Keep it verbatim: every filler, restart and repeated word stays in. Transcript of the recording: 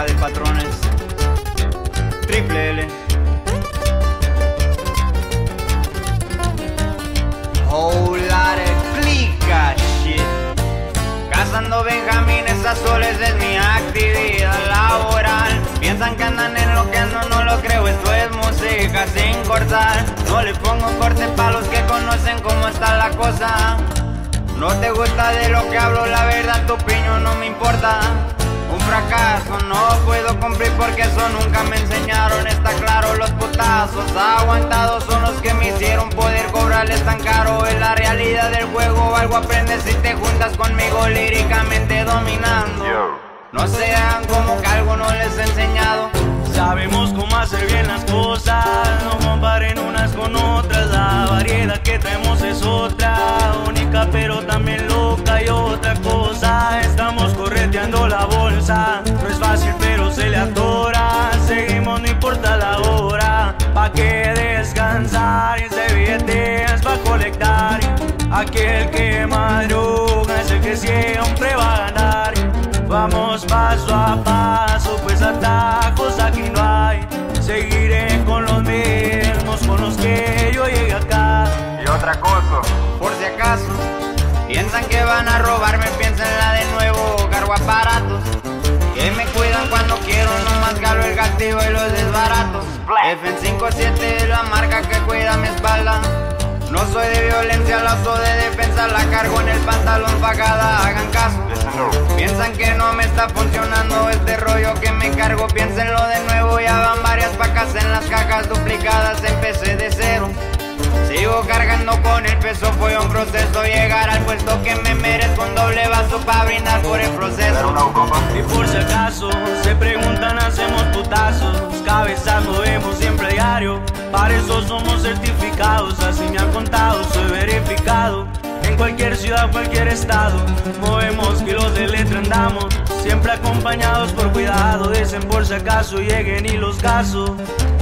de patrones. Triple L. Whole lot of clica shit. Cazando benjamines azules es mi actividad laboral. Piensan que andan enloqueando, no lo creo, esto es música sin cortar. No le pongo corte pa' los que conocen cómo está la cosa. No te gusta de lo que hablo, la verdad tu opinión no me importa. Un fracaso no puedo cumplir porque eso nunca me enseñaron. Está claro, los putazos aguantados son los que me hicieron poder cobrarles tan caro. Es la realidad del juego, algo aprendes si te juntas conmigo líricamente dominando. No sean como que algo no les he enseñado. Sabemos cómo hacer bien las cosas, no comparen unas con otras. La variedad que traemos es otra, única pero también loca. Y otra cosa, estamos correteando la bolsa. No es fácil pero se le atora. Seguimos, no importa la hora. Pa' que descansar, ese billete es pa' colectar. Aquel que madruga es el que siempre va a ganar. Vamos paso a paso, pues atajos aquí no hay. Seguiré con los mismos, con los que yo llegué acá. Y otra cosa, por si acaso piensan que van a robarme, piénsenla de nuevo. Cargo aparatos que me cuidan cuando quiero, nomás galo el gatillo y los desbaratos. F cinco siete es la marca que cuida mi espalda. No soy de violencia, la uso de defensa. La cargo en el pantalón pagada, hagan caso. Piensan que no me está funcionando este rollo que me cargo. Piénsenlo de nuevo, ya van varias pacas en las cajas duplicadas. Empecé de cero, sigo cargando con el peso. Fue un proceso llegar al puesto que me merezco. Un doble vaso para brindar por el proceso. Y por si acaso se preguntan, hacemos putazos. Cabezas movemos siempre a diario. Para eso somos certificados, así me han contado, soy verificado. En cualquier ciudad, cualquier estado, movemos kilos de letra, andamos siempre acompañados por cuidado. Dicen por si acaso lleguen y los caso.